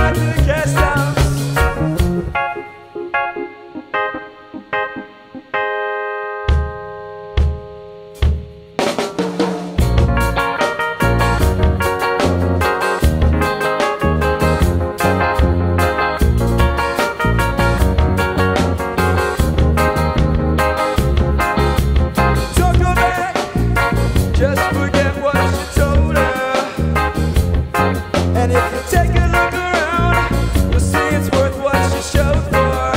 at the guest house. Just forget what you told her. And if you take a look around, you'll see it's worth what she showed for.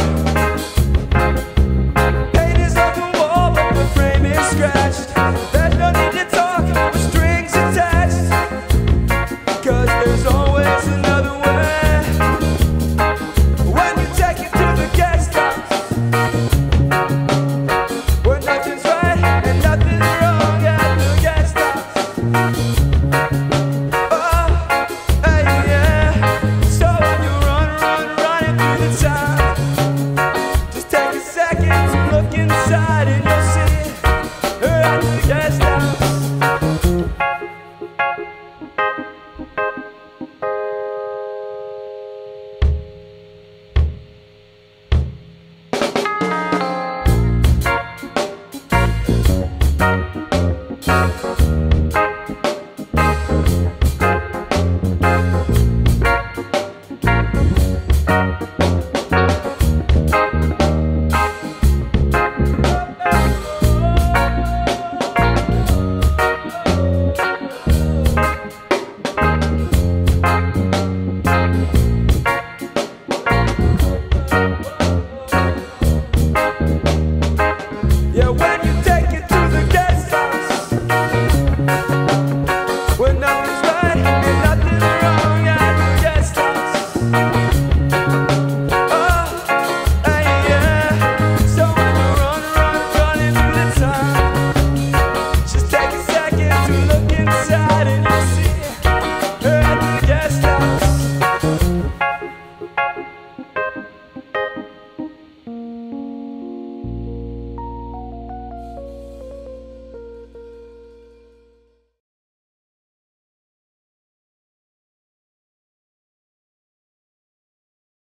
Paint is on the wall, but the frame is scratched. There's no need to talk with strings attached, 'cause there's always another way. When you take it to the guest house, where nothing's right and nothing's wrong at the guest house. Oh, hey, yeah. So when you running through the town, just take a second to look inside and you'll see her at the guest house.